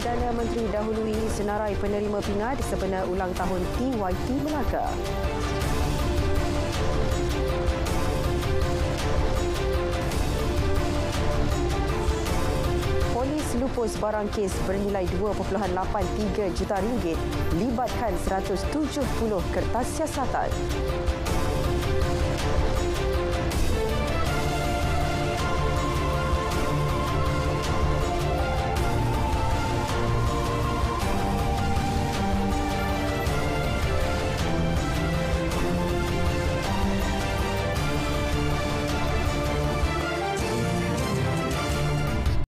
Perdana Menteri dahului senarai penerima pingat sebenar ulang tahun TYT Melaka. Polis lupus barang kes bernilai 2.83 juta ringgit libatkan 170 kertas siasatan.